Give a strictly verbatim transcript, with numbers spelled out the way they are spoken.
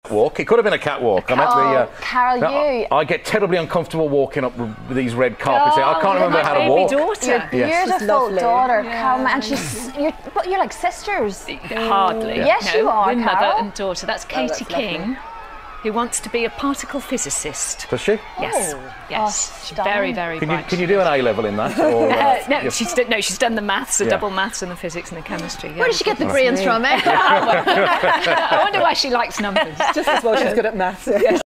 Walk. It could have been a catwalk. I meant the. Uh, Carol, you. I get terribly uncomfortable walking up these red carpets. Oh, I can't remember how to walk. Daughter. Your Yes. beautiful daughter, Yeah. Carol, and she's you're, but you're like sisters. Hardly. Yes, no, you are, we're mother Carol. and daughter. That's Katie Oh, that's King, lovely. who wants to be a particle physicist. Does she? Yes, Oh. yes. Oh, She's stunning. very, very Can you bright. can you do an A level in that? Or, uh, Uh, no, yes. she's done, no, she's done the maths, the Yeah. double maths, and the physics and the chemistry. Yeah. Where did she get the brains from, eh? I wonder why she likes numbers. Just as well she's good at maths.